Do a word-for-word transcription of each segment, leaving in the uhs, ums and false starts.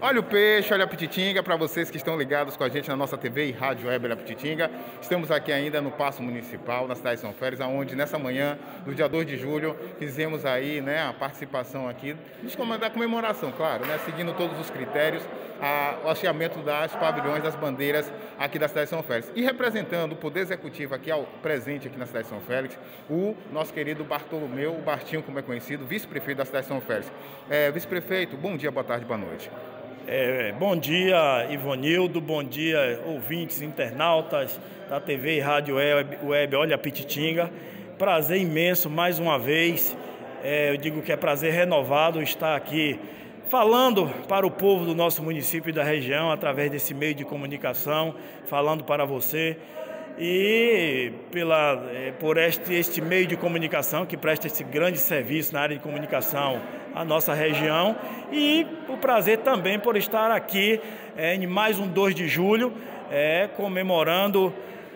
Olha o peixe, olha a Pititinga, para vocês que estão ligados com a gente na nossa T V e Rádio Web da Pititinga. Estamos aqui ainda no Paço Municipal, na cidade de São Félix, onde nessa manhã, no dia dois de julho, fizemos aí, né, a participação aqui da comemoração, claro, né, seguindo todos os critérios, a, o hasteamento das pavilhões, das bandeiras aqui da cidade de São Félix. E representando o Poder Executivo aqui ao presente aqui na cidade de São Félix, o nosso querido Bartolomeu, o Bartinho, como é conhecido, vice-prefeito da cidade de São Félix. É, vice-prefeito, bom dia, boa tarde, boa noite. É, bom dia, Ivonildo, bom dia, ouvintes, internautas da T V e Rádio Web, Web Olha a Pititinga. Prazer imenso, mais uma vez, é, eu digo que é prazer renovado estar aqui falando para o povo do nosso município e da região, através desse meio de comunicação, falando para você. E pela, é, por este, este meio de comunicação que presta esse grande serviço na área de comunicação à nossa região, e o prazer também por estar aqui é, em mais um dois de julho, é, comemorando.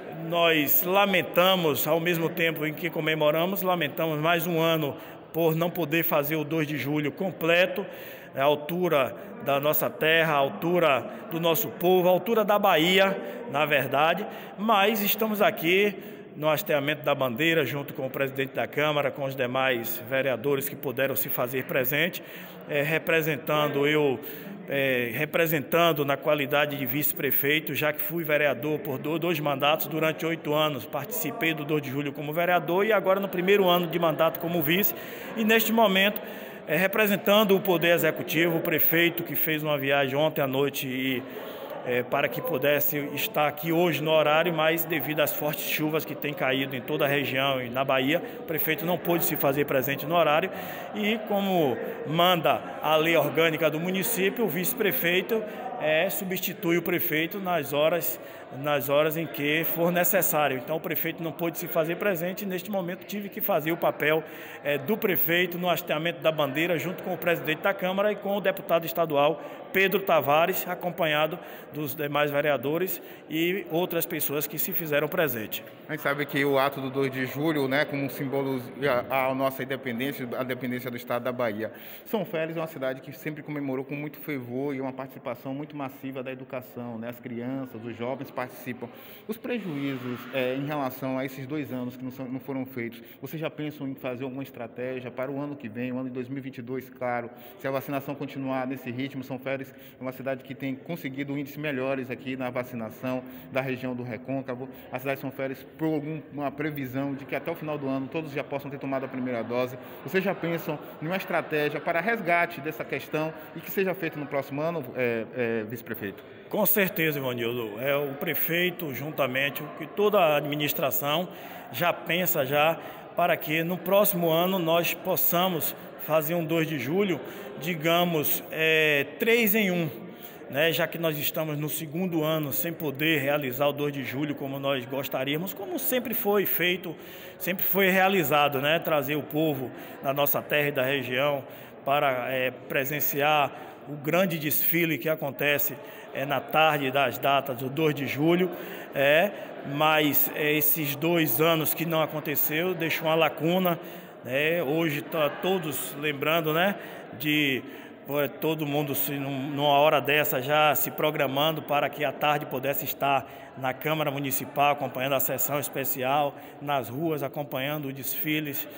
Nós lamentamos, ao mesmo tempo em que comemoramos, lamentamos mais um ano por não poder fazer o dois de julho completo, a altura da nossa terra, a altura do nosso povo, a altura da Bahia, na verdade, mas estamos aqui no hasteamento da bandeira, junto com o presidente da Câmara, com os demais vereadores que puderam se fazer presente, é, representando eu, é, representando na qualidade de vice-prefeito, já que fui vereador por dois mandatos durante oito anos, participei do dois de julho como vereador e agora no primeiro ano de mandato como vice, e neste momento é, representando o Poder Executivo, o prefeito que fez uma viagem ontem à noite e É, para que pudesse estar aqui hoje no horário, mas devido às fortes chuvas que têm caído em toda a região e na Bahia, o prefeito não pôde se fazer presente no horário e, como manda a lei orgânica do município, o vice-prefeito é, substitui o prefeito nas horas, nas horas em que for necessário. Então o prefeito não pôde se fazer presente e neste momento tive que fazer o papel é, do prefeito no hasteamento da bandeira junto com o presidente da Câmara e com o deputado estadual Pedro Tavares, acompanhado dos demais vereadores e outras pessoas que se fizeram presente. A gente sabe que o ato do dois de julho, né, como um símbolo à nossa independência, a dependência do estado da Bahia. São Félix é uma cidade que sempre comemorou com muito fervor e uma participação muito massiva da educação, né? As crianças, os jovens participam. Os prejuízos é, em relação a esses dois anos que não, são, não foram feitos, vocês já pensam em fazer alguma estratégia para o ano que vem, o ano de dois mil e vinte e dois, claro, se a vacinação continuar nesse ritmo? São Félix é uma cidade que tem conseguido índices melhores aqui na vacinação da região do Recôncavo. A cidade de São Félix, por alguma previsão de que até o final do ano todos já possam ter tomado a primeira dose. Vocês já pensam em uma estratégia para resgate dessa questão e que seja feito no próximo ano, é, é, vice-prefeito? Com certeza, Ivanildo. É o prefeito, juntamente com toda a administração, já pensa já para que no próximo ano nós possamos fazer um dois de julho, digamos, é, três em um, né? Já que nós estamos no segundo ano sem poder realizar o dois de julho como nós gostaríamos, como sempre foi feito, sempre foi realizado, né? Trazer o povo da nossa terra e da região para é, presenciar o grande desfile que acontece é, na tarde das datas do dois de julho, é, mas é, esses dois anos que não aconteceu deixou uma lacuna. É, hoje está todos lembrando, né, de é, todo mundo se, numa hora dessa já se programando para que à tarde pudesse estar na Câmara Municipal acompanhando a sessão especial, nas ruas acompanhando os desfiles.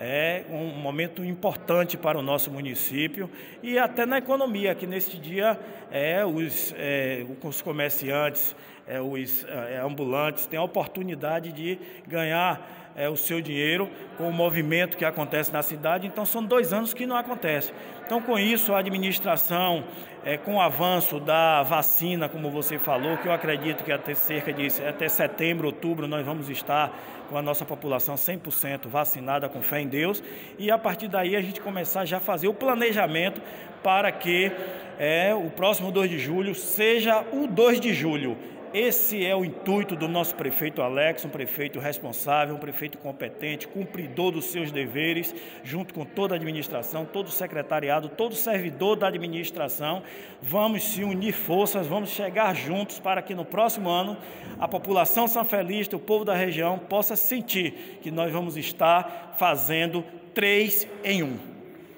É um momento importante para o nosso município e até na economia, que neste dia é, os, é, os comerciantes, é, os é, ambulantes têm a oportunidade de ganhar É, o seu dinheiro com o movimento que acontece na cidade. Então são dois anos que não acontece. Então com isso a administração, é, com o avanço da vacina, como você falou, que eu acredito que até cerca de até setembro, outubro nós vamos estar com a nossa população cem por cento vacinada, com fé em Deus, e a partir daí a gente começar já a fazer o planejamento para que é, o próximo dois de julho seja o dois de julho. Esse é o intuito do nosso prefeito Alex, um prefeito responsável, um prefeito competente, cumpridor dos seus deveres, junto com toda a administração, todo o secretariado, todo o servidor da administração. Vamos se unir forças, vamos chegar juntos para que no próximo ano a população sanfelista, o povo da região, possa sentir que nós vamos estar fazendo três em um.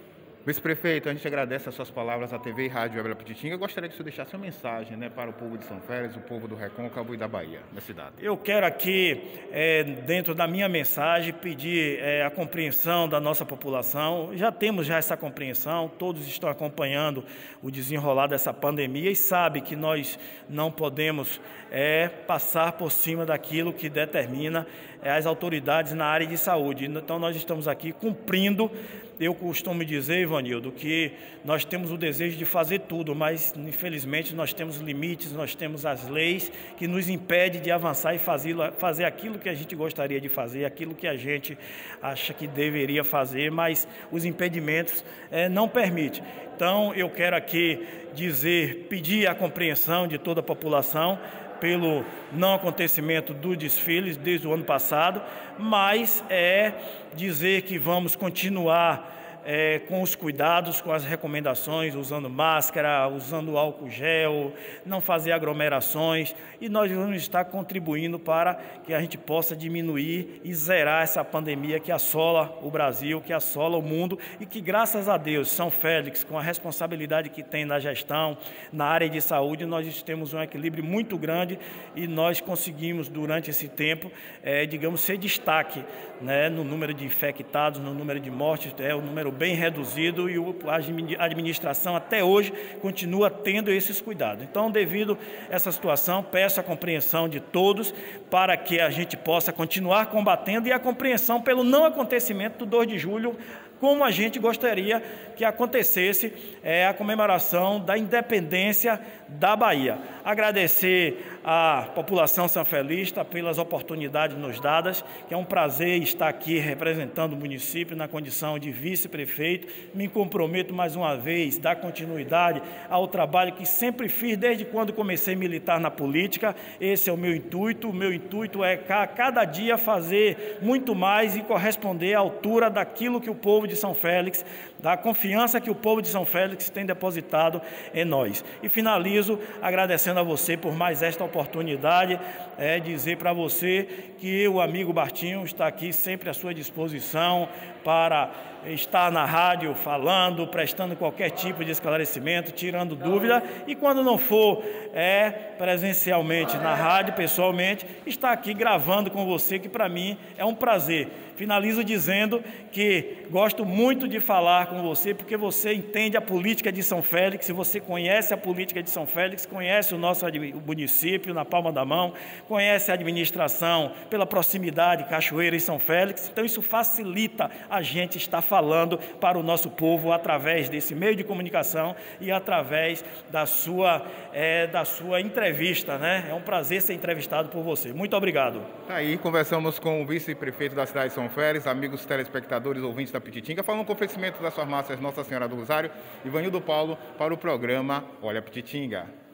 Vice-prefeito, a gente agradece as suas palavras à T V e Rádio Web Pititinga. Eu gostaria que o senhor deixasse uma mensagem, né, para o povo de São Félix, o povo do Recôncavo e da Bahia, da cidade. Eu quero aqui, é, dentro da minha mensagem, pedir é, a compreensão da nossa população. Já temos já essa compreensão, todos estão acompanhando o desenrolar dessa pandemia e sabem que nós não podemos é, passar por cima daquilo que determina é, as autoridades na área de saúde. Então, nós estamos aqui cumprindo. Eu costumo dizer, Ivanildo, que nós temos o desejo de fazer tudo, mas infelizmente nós temos limites, nós temos as leis que nos impedem de avançar e fazer, fazer aquilo que a gente gostaria de fazer, aquilo que a gente acha que deveria fazer, mas os impedimentos é, não permitem. Então, eu quero aqui dizer, pedir a compreensão de toda a população pelo não acontecimento dos desfiles desde o ano passado, mas é dizer que vamos continuar é, com os cuidados, com as recomendações, usando máscara, usando álcool gel, não fazer aglomerações, e nós vamos estar contribuindo para que a gente possa diminuir e zerar essa pandemia que assola o Brasil, que assola o mundo e que, graças a Deus, São Félix, com a responsabilidade que tem na gestão, na área de saúde, nós temos um equilíbrio muito grande e nós conseguimos, durante esse tempo, é, digamos, ser destaque, né, no número de infectados, no número de mortes, é um número bem reduzido e a administração até hoje continua tendo esses cuidados. Então, devido a essa situação, peço a compreensão de todos para que a gente possa continuar combatendo e a compreensão pelo não acontecimento do dois de julho, como a gente gostaria que acontecesse é, a comemoração da independência da Bahia. Agradecer à população sanfelista pelas oportunidades nos dadas, que é um prazer estar aqui representando o município na condição de vice-prefeito. Me comprometo mais uma vez a dar continuidade ao trabalho que sempre fiz desde quando comecei a militar na política. Esse é o meu intuito. O meu intuito é a cada dia fazer muito mais e corresponder à altura daquilo que o povo de São Félix, da confiança que o povo de São Félix tem depositado em nós. E finalizo agradecendo a você por mais esta oportunidade, é dizer para você que o amigo Bartinho está aqui sempre à sua disposição para estar na rádio falando, prestando qualquer tipo de esclarecimento, tirando dúvida, e quando não for é, presencialmente na rádio, pessoalmente, estar aqui gravando com você, que para mim é um prazer. Finalizo dizendo que gosto muito de falar com você, porque você entende a política de São Félix, você conhece a política de São Félix, conhece o nosso município na palma da mão, conhece a administração pela proximidade, Cachoeira e São Félix, então isso facilita a gente estar falando para o nosso povo através desse meio de comunicação e através da sua, é, da sua entrevista, né? É um prazer ser entrevistado por você. Muito obrigado. Aí conversamos com o vice-prefeito da cidade de São Félix, amigos telespectadores, ouvintes da Pititinga, falando com o oferecimento das farmácias Nossa Senhora do Rosário, Ivanildo Paulo, para o programa Olha Pititinga.